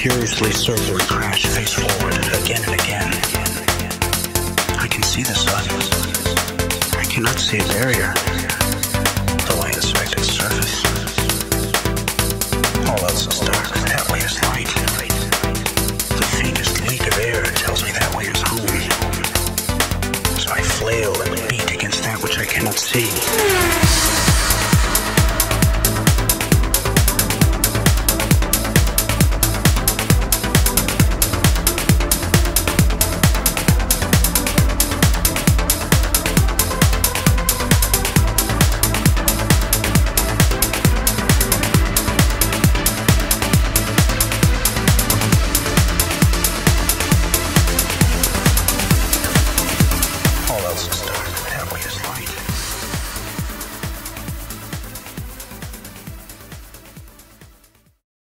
furiously circle and crash face forward again and again. I can see the sun. I cannot see a barrier, though I inspect its surface. All else is dark, that way is light. The faintest leak of air tells me that way is home. So I flail and beat against that which I cannot see.